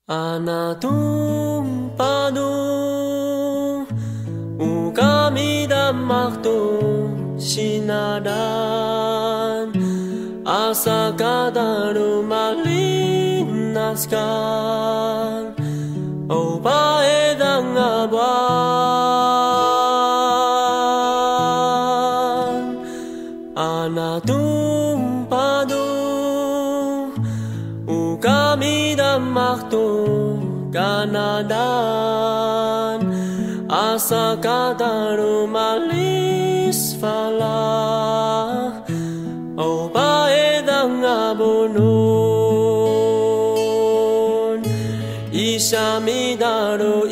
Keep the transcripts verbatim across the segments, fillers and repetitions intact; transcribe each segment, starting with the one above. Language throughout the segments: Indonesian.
Anatung padung Ukami damaktu sinadan Asa kadaru malinaskan Opa edang abuan Anatung padung Ukami damaktu kanadan Asa kadaru malis falah Opa edang abunun Isami daru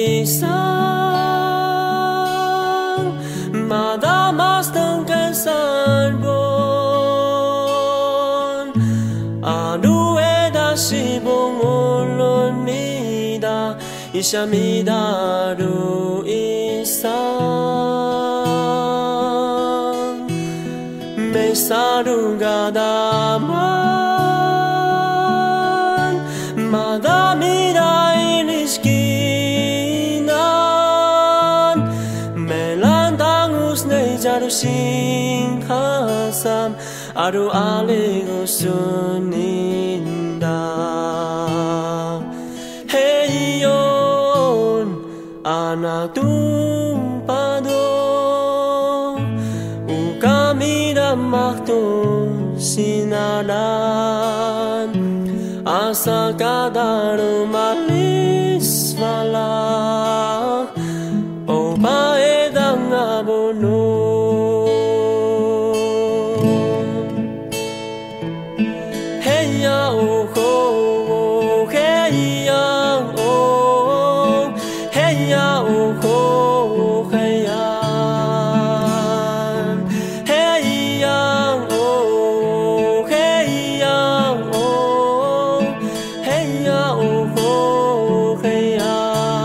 isang Madamas tengkan sarbon Adu eda sibong ulun mida Isami daru isang Mesadu gadaman Madami da iniskinan Melantang usnei jaru singhasam Aru aling usuninda Hey yon anak tumpado Ukami damaktu sinadan Asa kadaru malis falah Opa edang abunun Hey ya oh oh Hey ya oh Hey ya oh oh Hey ya Hey ya oh Hey ya oh Hey ya oh oh Hey ya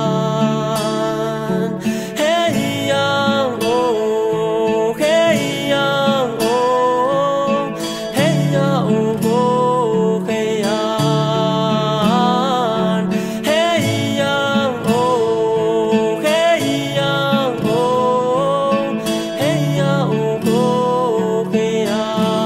Hey ya oh Hey ya oh Hey ya oh Hey ya Hey ya oh Hey ya oh Hey ya oh Hey ya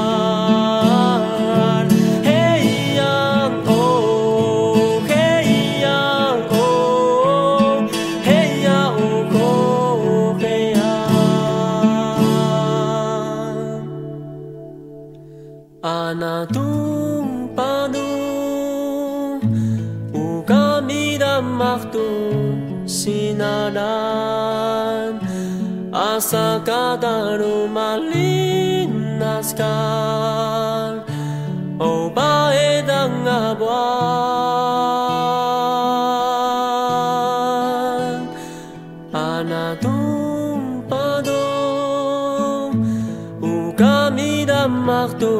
Hey ya oh Hey ya oh Hey ya oh Hey ya Anatung padung Ukami damaktu sinadan Asa kadaru malinaskan Opa edang abuan Anatung padung Ukami damaktu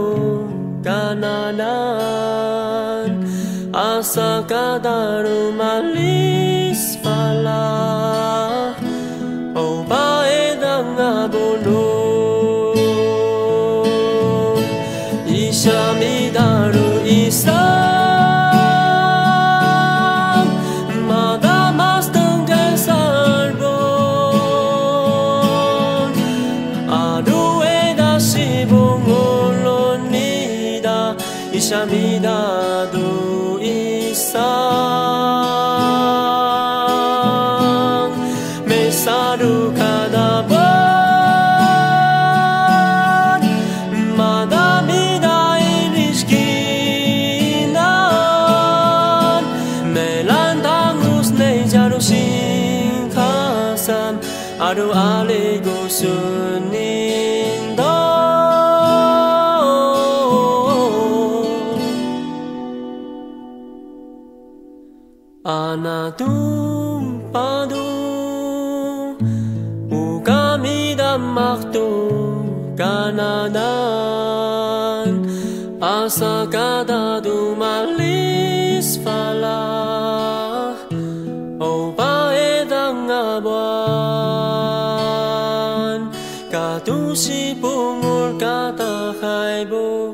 kanadan Asa kadaru malis falah Opa edang abunun Isami daru isang Madamas tengkan sarbon Adu eda sibong ulun nida Isami daru isang Mesadu kadaban Madami da iniskinan Melantang usnei jaru singhasam Aru aligo suninda Anatung padung Ukami damaktu kanadan Asa kadadu malis falah Opa edang abuan Katusi pungul kata haibo